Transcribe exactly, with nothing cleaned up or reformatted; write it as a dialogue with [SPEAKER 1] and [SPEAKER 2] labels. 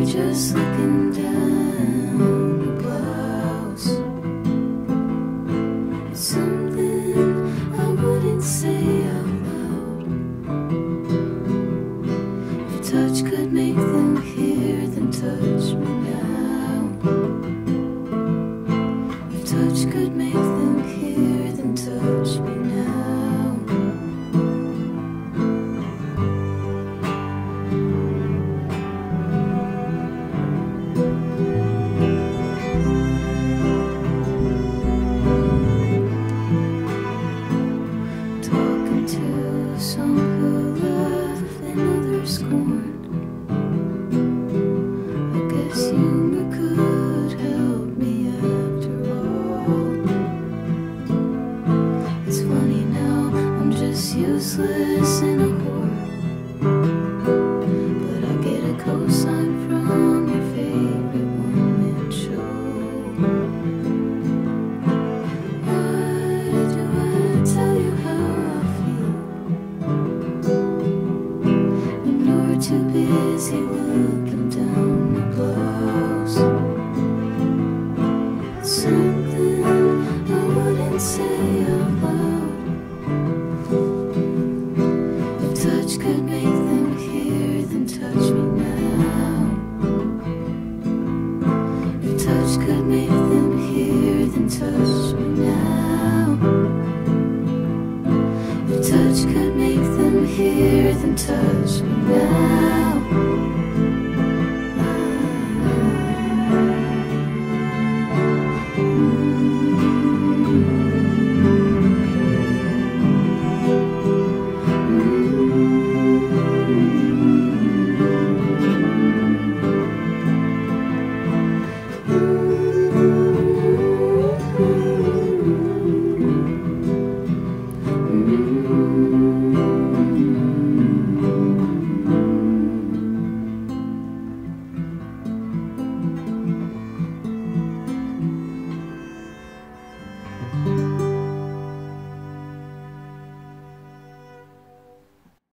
[SPEAKER 1] just looking down the blouse. It's something I wouldn't say out loud. If touch could make them hear, then touch me now. If touch could make them hear, then touch me now. To some who love and others scorn, I guess humor could help me after all. It's funny now, I'm just useless and a whore, but I get a cosign from your favorite one-man show. Why do I tell you how too busy looking down